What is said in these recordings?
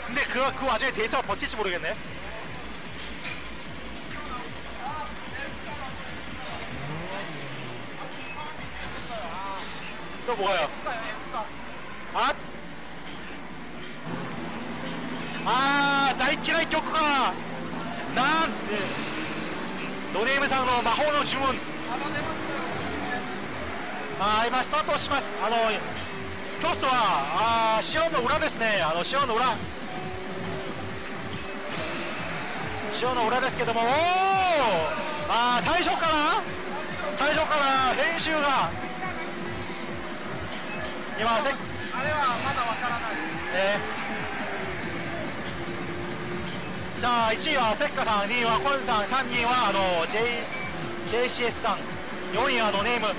근데 그 와중에 데이터가 버틸지 모르겠네. 또 뭐가요?大嫌い曲がノネームさんの魔法の呪文。今スタートします。コースはシオンの裏ですね。シオンの裏ですけども、最初から練習が今あれはまだわからない。じゃあ1位はセッカさん、2位はコンさん、3位はJCS さん、4位はノネーム。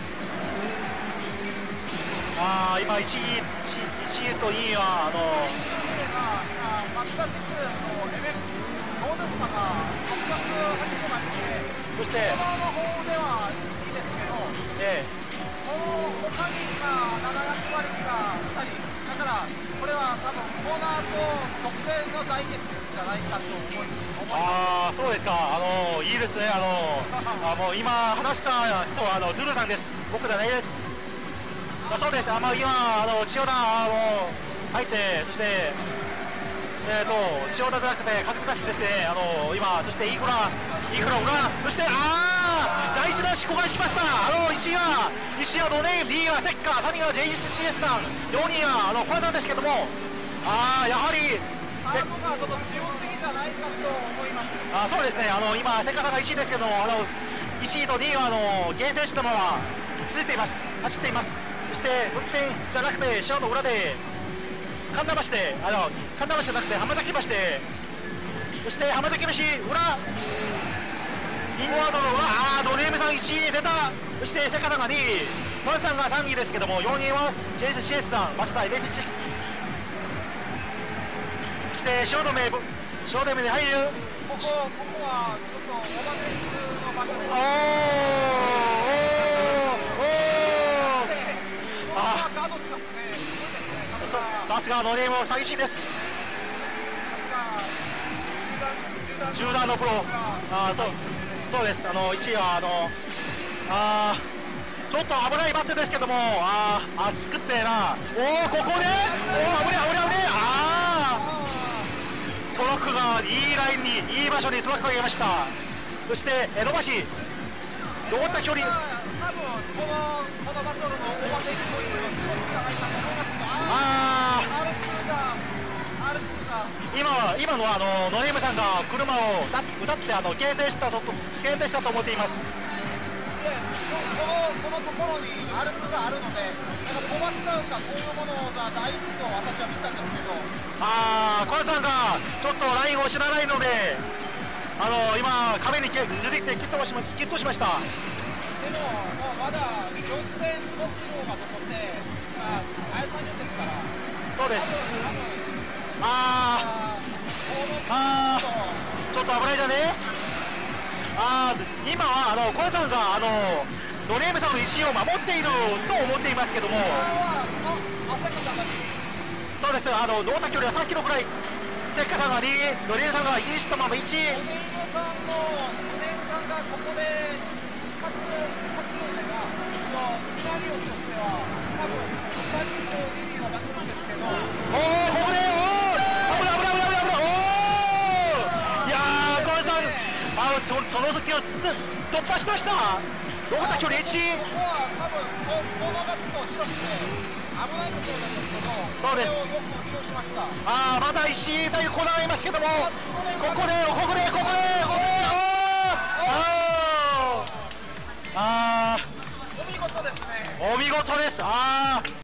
今1位と2位は松田シスの MX どうですかが680までで、そしてコーナーの方ではいいですけど、その他に7月割りが2人だから、これは多分コーナーと特選の対決じゃないかと思います。そうですか。いいですね。もう今話した人はズルさんです。僕じゃないです。そうです。今千代田入って、そして千代田じゃなくて家族合宿ですね。今そしてイーフラ裏、そして大事な思考が引きました。1位はノネーム、2位はセッカー、3位は JCS さん、4位はファンさんですけども、やはりハードがちょっと強すぎじゃないかと思います。そうですね。今セッカーさんが1位ですけども、1位と2位はゲーテンシのまま続いています。走っています。そして運転じゃなくてシオンの裏で神田橋で神田橋じゃなくて浜崎橋で、そして浜崎橋裏インゴワードの裏、ノネームさん1位に出た。そしてセカさんが2位、トヨさんが3位ですけども、4位は JSCS さん、マスター MSX、 そしてショートメムに入る。ここはちょっとオーバーテイクの場所です。ガードしますね。すごいですね。さすがノネーム寂しいです。中段のプロ。そうです。1位はちょっと危ないバットですけども、作ってここで危ねトラックがいいラインに、いい場所にトラックがいました。そして江戸橋残った距離、多分このバトルのオーバーテイクポイントの一つじゃないかと思いますけど、今のノネームさんが車を歌って減点したと思っています。でそのところに R2 があるので、飛ばしちゃうかそういうものが大事と私は見たんですけど、小田さんがちょっとラインを知らないので、今壁にずりってキットしました。でもまだ 4.5 キロが残って、あやさんですから。そうです。ちょっと危ないじゃね。今は小田さんがノネームさんの意思を守っていると思っていますけども、そうです。ノータ距離は3キロくらい。セッカさんが2位、ノネームさんがインしたまま1位。ノネームさんがここで勝つのでは、シナリオとしては多分3人と2位はバトルんですけど、ここでいやー、小林さんその時を突破しました。ノータ距離1位。ここは多分コーナーがちょっと広くて危ないところなんですけど、そうです。よく利用しました。まだ石井というコーナーがいますけども、ここでお見事ですね。お見事です。